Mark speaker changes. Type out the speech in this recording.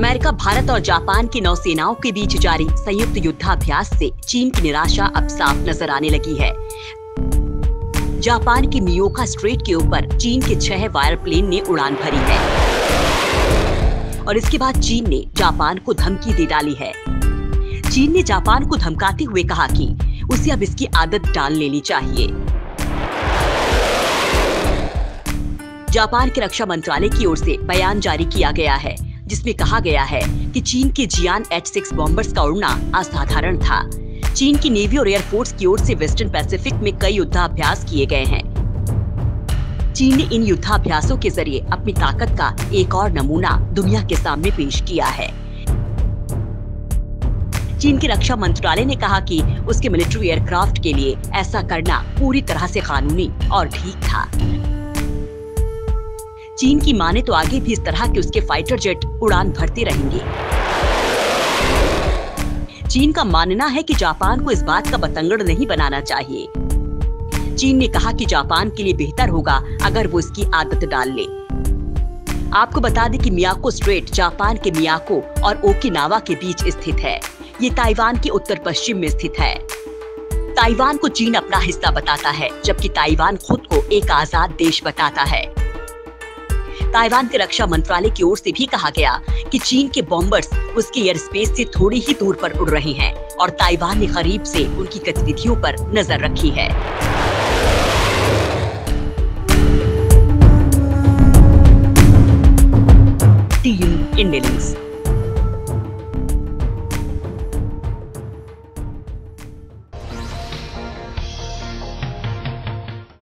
Speaker 1: America, Bharat और Japan की नौसेनाओं के बीच जारी संयुक्त युद्धाभ्यास से चीन की निराशा अब साफ नजर आने लगी है। जापान की मियोका स्ट्रेट के ऊपर चीन के 6 वायरप्लेन ने उड़ान भरी है और इसके बाद चीन ने जापान को धमकी दे डाली है। चीन ने जापान को धमकाते हुए कहा कि उसे अब इसकी आदत डाल लेनी चाहिए। जापान के रक्षा मंत्रालय की ओर से बयान जारी किया गया है, जिसमें कहा गया है कि चीन के जियान H-6 बॉम्बर्स का उड़ना असाधारण था। चीन की नेवी और एयरफोर्स की ओर से वेस्टर्न पैसिफिक में कई युद्धाभ्यास किए गए हैं। चीन ने इन युद्धाभ्यासों के जरिए अपनी ताकत का एक और नमूना दुनिया के सामने पेश किया है। चीन के रक्षा मंत्रालय ने कहा कि उसके मिलिट्री एयरक्राफ्ट के लिए ऐसा करना पूरी तरह से कानूनी और ठीक था। चीन की माने तो आगे भी इस तरह के उसके फाइटर जेट उड़ान भरते रहेंगे। चीन का मानना है कि जापान को इस बात का बतंगड़ नहीं बनाना चाहिए। चीन ने कहा कि जापान के लिए बेहतर होगा अगर वो इसकी आदत डाल ले। आपको बता दें कि मियाको स्ट्रेट जापान के मियाको और ओकिनावा के बीच स्थित है। ये ताइवान के उत्तर पश्चिम में स्थित है। ताइवान को चीन अपना हिस्सा बताता है, जबकि ताइवान खुद को एक आजाद देश बताता है। ताइवान के रक्षा मंत्रालय की ओर से भी कहा गया कि चीन के बॉम्बर्स उसके एयर स्पेस से थोड़ी ही दूर पर उड़ रहे हैं और ताइवान ने करीब से उनकी गतिविधियों पर नजर रखी है। Team India news.